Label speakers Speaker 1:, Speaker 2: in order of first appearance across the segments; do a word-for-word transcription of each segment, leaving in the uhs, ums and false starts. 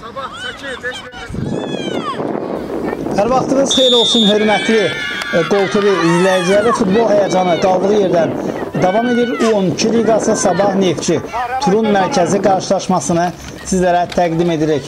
Speaker 1: Hər vaxtınız xeyir olsun, hörmətli Qol T V izləyiciləri. Futbol həyəcanı qaldığı yerdən davam edir. U on iki liqası Sabah Neftçi turun mərkəzi qarşılaşmasını sizlərə təqdim edirik.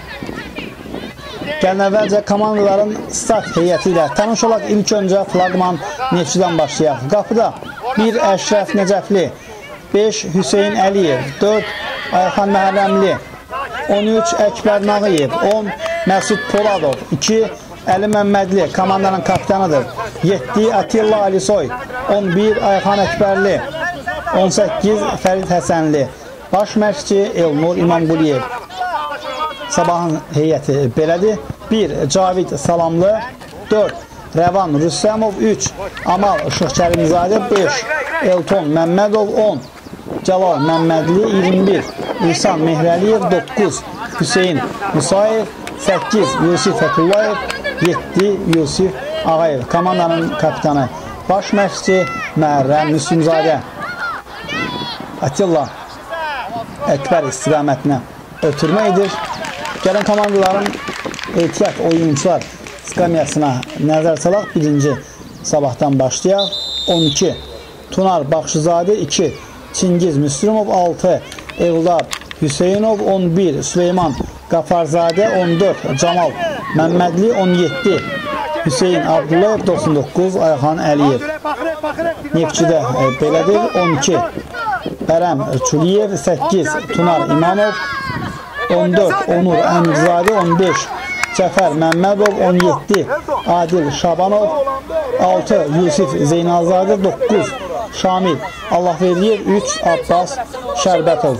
Speaker 1: Gəlin əvvəlcə komandaların start heyəti ilə tanış olaq. İlk öncə flaqman Neftçidən başlayaq. Qapıda bir Əşrəf Nəcəfli, beş Hüseyin Əliyev, dörd Ayxan Məhərrəmli, on üç Əkbər Nağıyev, on Məsud Poladov, iki Əli Məmmədli komandanın kapitanıdır, yeddi Atilla Alisoy, on bir Ayxan Əkbərli, on səkkiz Fərid Həsənli, baş məşqçi Elnur İmamquliyev. Sabahın heyəti belədir. bir Cavid Salamlı, dörd Rəvan Rüssəmov, üç Amal Işıqkərimzadə, beş Elton Məmmədov, on Cəlal Məmmədli, iyirmi bir İhsan Mehrəliyev, doqquz Hüseyin Musayev, səkkiz Yusif Fətullayev, yeddi Yusif Ağayev. Komandanın kapitanı baş məşqçi Məhərrəm Müslümzadə. Atilla Əkbər istiqamətinə ötürmə edir. Gəlin komandaların ehtiyat oyuncular skamyasına nəzər salaq. Birinci Sabahdan başlayaq. on iki Tunar Baxşızadə, iki Çingiz Müslümov, altı Eldar Hüseynov, on bir Süleyman Qafarzadə, on dörd Camal Məmmədli, on yeddi Hüseyin Abdullayev, doxsan doqquz Ayxan Əliyev. Neftçidə belədir. on iki Bərəm Çuliyev, səkkiz Tunar İmanov, on dörd Onur Əmirzadə, on beş Cəfər Məmmədov, on yeddi Adil Şabanov, altı Yusif Zeynalzadə, doqquz Şamil Allahveriyev, üç Abbas Şərbətov.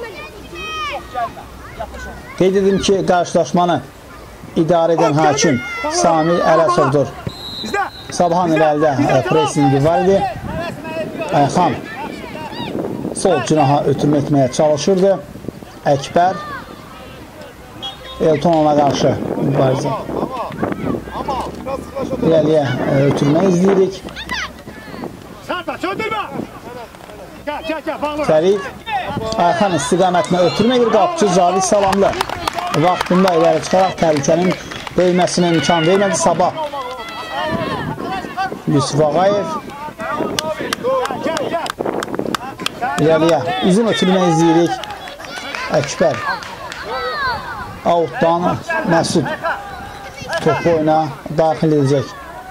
Speaker 1: Qeyd edim ki, qarşılaşmanı idarə edən hakim Samir Ələsovdur. Sabahın irəlidə presingi var idi. Ayxan sol cinaha ötürmə etməyə çalışırdı. Əkbər Elton ona qarşı mübarizə. İrəliyə ötürmə izləyirik. Fərid Ayxan istiqamətinə ötürmə edir. Qapıcı Cavid Salamlı vaxtında iləri çıxaraq təhlükənin böyüməsinə imkan vermədi. Sabah Yusuf Ağayev İrəliyə uzun ötürmə izləyirik. Əkbər Outdan Məsud topu oyuna daxil edəcək.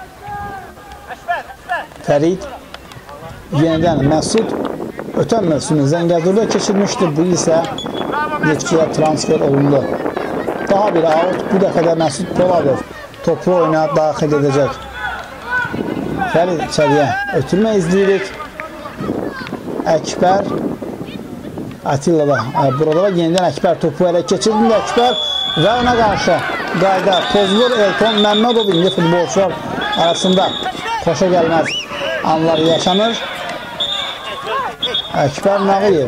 Speaker 1: Fərid yenidən Məsud ötən mövsümü Zəngəzurda keçirmişdir. Bu isə Neftçiyə transfer olundu. Daha bir out, bu dəfə də Məsud Poladov topu oyuna daxil edəcək. Fərid içəriyə ötürmə izləyirik. Əkbər Atilla da burada da yenidən Əkbər topu elə keçirdi. Əkbər və ona qarşı qayda pozulur. Elton Məmmədov indi futbolçular arasında xoşa gəlməz anlar yaşanır. Əkbər Nağıyev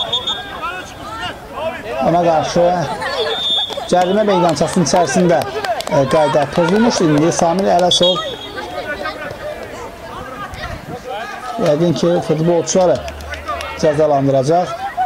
Speaker 1: ona qarşı cərimə meydançasının içərisində qayda pozulmuş. İndi Samir Ələsov yəqin ki, futbolçuları cəzalandıracaq.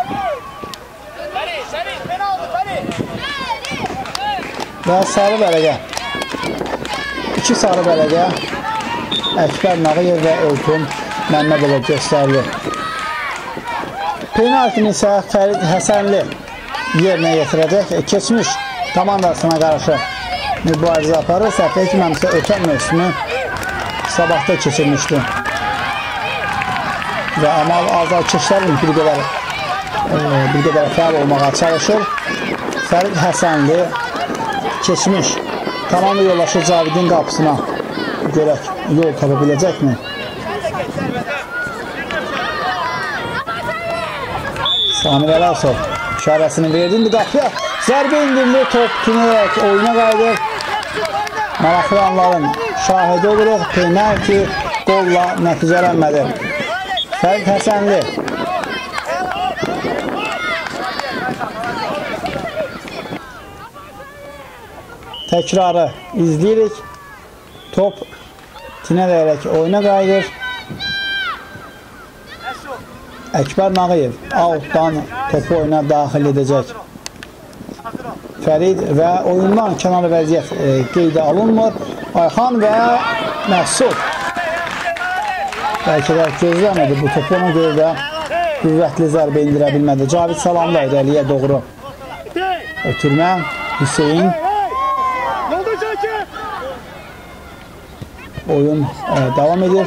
Speaker 1: Və sarı bələqə, iki sarı bələqə Əkbər Nağıyev və Elton Məmmədova göstərilir. Penaltini isə Fərid Həsənli yerinə yetirəcək. Keçmiş komandasına qarşı mübarizə aparır. Səhv etməmsə ötən mövsümü Sabahda keçirmişdi. Və Amal azarkeşlərin bir qədər bir qədər fəal olmağa çalışır. Fərid Həsənli keçmiş komanda yoldaşı Cavidin qapısına görək yol tapa biləcəkmi? Samir Ələsov işarəsini verdi. İndi qapıya zərbə indirdi. Top tünərək oyuna qayıdır. Maraqlı anların şahidi oluruq. Penalti qolla nəticələnmədi. Fərid Həsənli təkrarı izləyirik. Top tinələyərək oyuna qayıdır. Əkbər Nağıyev outdan topu oyuna daxil edəcək. Fərid və oyundan kənar vəziyyət e, qeydə alınmır. Ayxan və Məsud. Bəlkə də gözləmədi bu topu, ona görə də qüvvətli zərbə indirə bilmədi. Cavid Salamlı irəliyə doğru ötürmə. Hüseyin. Oyun e, davam edir.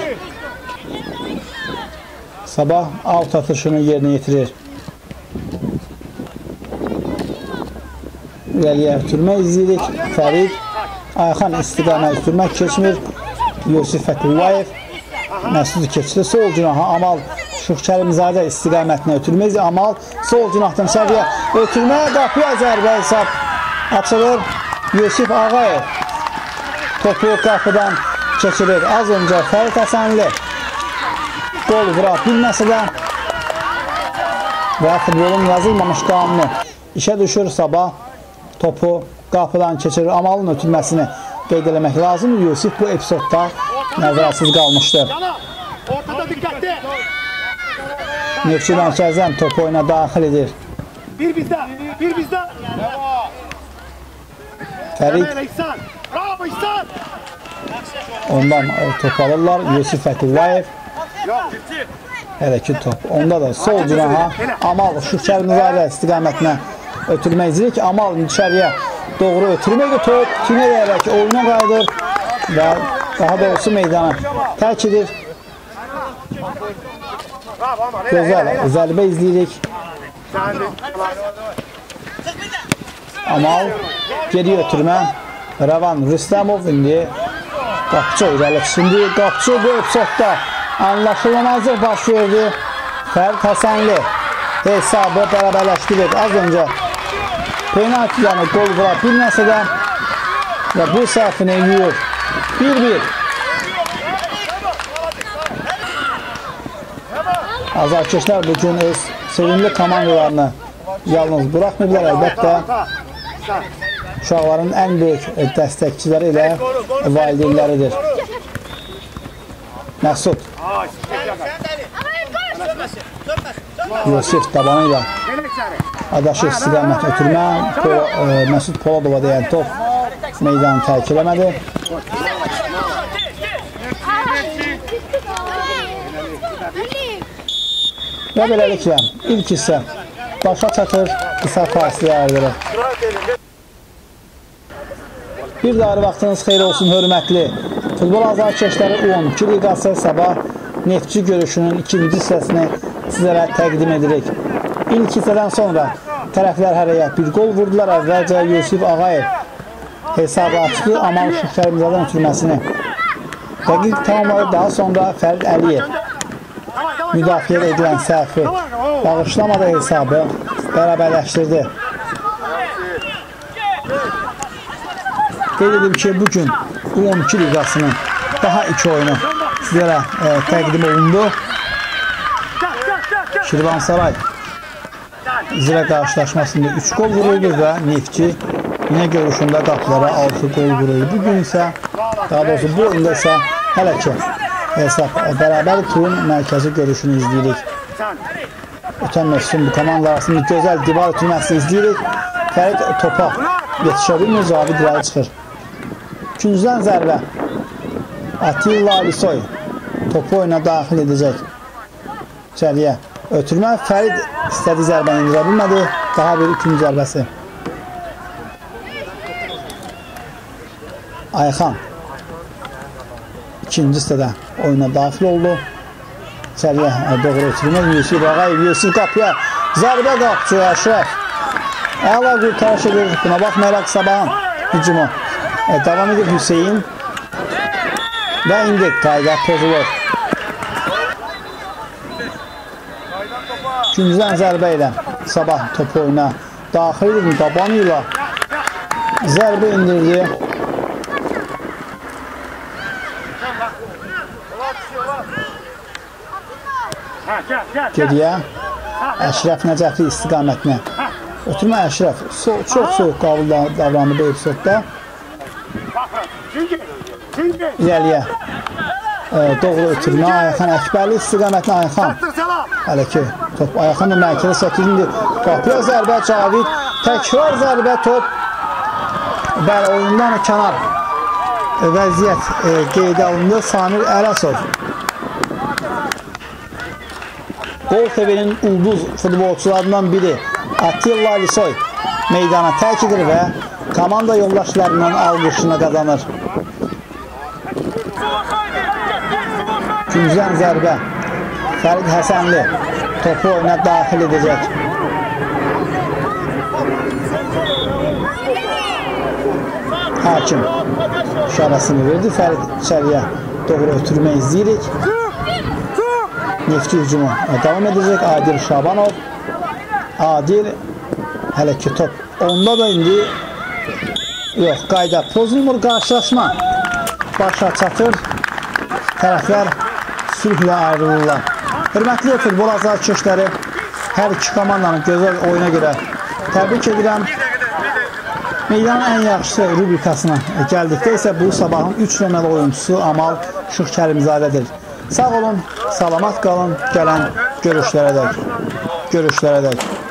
Speaker 1: Sabah alt atışını yerinə yetirir. İrəliyə ötürmə izləyirik. Fərid. Ayxan istiqamə ötürmək keçmir. Yusif Fəthullayev. Məsud keçdi. Sol cinaha Amal Şuxkərimzadə istiqamətinə ötürmə izləyirik. Amal sol cinahdan səviyyə ötürmə. Qapıya zərbə hesab açılır. Yusif Ağayev topu qapıdan keçirir. Az öncə Fərid Həsənli gol vura bilməsə də və futbolun yazılmamış qanunu işə düşür. Sabah topu qapıdan keçirir. Amalın ötürməsini qeyd eləmək lazım. Yusif bu epizodda nəzərsiz qalmışdır. Neftçi mərkəzdən topu oyuna daxil edir.
Speaker 2: Bir bizdə, bir bizdə.
Speaker 1: Fərid.
Speaker 2: Bravo İhsan.
Speaker 1: Ondan top alırlar. Yusif Fəthullayev. Hələ ki top. Onda da sol cinaha Amal Şuxkərimzadə istiqamətinə ötürmə izləyirik. Amal içəriyə doğru ötürməkdir. Top tünəyərək oyuna qayıdır və daha doğrusu meydanı tərk edir. Gözəl zərbə izləyirik. Amal geri ötürmə. Rəvan Rüstəmov indi Qapçı irəli şimdi. Qapçı bu epizodda anlaşılmazlıq baş verdi. Fərid Həsənli hesabı bərabərləşdirir. Az öncə penaltilərini gol vura bilməsə də və bu səhvini yuyur. bir bir. Azarkeşlər bugün öz sevimli komandalarını yalnız buraxmayıblar. Əlbəttə uşaqların ən böyük dəstəkçiləri ilə valideynləridir. Məsud. Yusif tabanı ilə adaşı istiqamət ötürmə. Məsud Poladova deyən top meydanı tərk eləmədi. Və beləliklə ilk hissə başa çatır, qısa fasilə yardırır. Bir daha vaxtınız xeyir olsun, hörmətli futbol azarkeşləri. U on iki liqası sabah Neftçi görüşünün ikinci hissəsini sizlərə təqdim edirik. İlk hissədən sonra tərəflər hərəyə bir gol vurdular. Əvvəlcə Yusif Ağayev hesabı açdı, Amal Şuxkərimzadən ötürməsini dəqiq tamamladı. Daha sonra Fərid Əliyev müdafiədə edilən səhvi bağışlamadı, hesabı bərabərləşdirdi. Qeyd edim ki, bugün U on iki liqasının daha iki oyunu sizlərə e, təqdim olundu. Şirvansaray İzrə qarşılaşmasında üç gol vuruldu və Neftçi yine görüşündə qapılara altı gol vuruldu. Bugün isə, daha doğrusu bu oyunda isə hələ ki hesab bərabər turun mərkəzi görüşünü izləyirik. Ötən mövsüm bu komandalar arasında gözəl divar ötürməsini izləyirik. Fərid topa yetişə bilmir, Cavid irəli çıxır. İkinciden zərbə. Atilla Alisoy topu oyuna daxil edəcək. İçəriyə ötürmə. Fərid istədiyi zərbəni indirə bilmədi. Daha bir ikinci zərbəsi. Ayxan ikinci hissədə oyuna daxil oldu. İçəriyə doğru ötürmə. Yusif Ağayev, Yusif qapıya zərbə qapçı Əşrəf. Əla qurtarış edir. Buna baxmayaraq Sabahın hücumu devam edir. Hüseyin və indi qayda pozulur. İkinciden zərbə ilə Sabah topu oyuna daxil edir. Dabanı ilə zərbə indirdi. Geriyə Əşrəf Nəcəfli istiqamətinə ötürmə. Əşrəf çox soğuk davrandı bu epizodda. İrəliyə doğru ötürmə. Ayxan Əkbərli istiqamətinə. Ayxan hələ ki top Ayxan da mərkədə çəkildi. Qapıya zərbə. Cavid təkrar zərbə. Top Bəli, oyundan kənar vəziyyət e, qeydə alındı. Samir Ərəsov Gol T V'nin ulduz futbolçularından biri Atilla Lisoy meydana tərk edir və komanda yoldaşlarından alqışını qazanır. Güncən zərbə Fərid Həsənli topu oyuna daxil edəcək. Hakim işarəsini verdi. Fərid içəriyə doğru ötürmək izləyirik. Neftçi hücumu davam edəcək. Adil Şabanov. Adil hələ ki top onda da indi yox, qayda pozulmur. Qarşılaşma başa çatır. Tərəflər sülhlə ayrılırlar. Hörmətli futbol azarkeşləri, hər iki komandanın gözəl oyuna görə təbrik edirəm. Meydanın ən yaxşı rubrikasına gəldikdə isə bu sabahın üç nömrəli oyuncusu Amal Şıx Kərimzadədir. Sağ olun, salamat qalın, gələn görüşlərə dək. Görüşlərə dək.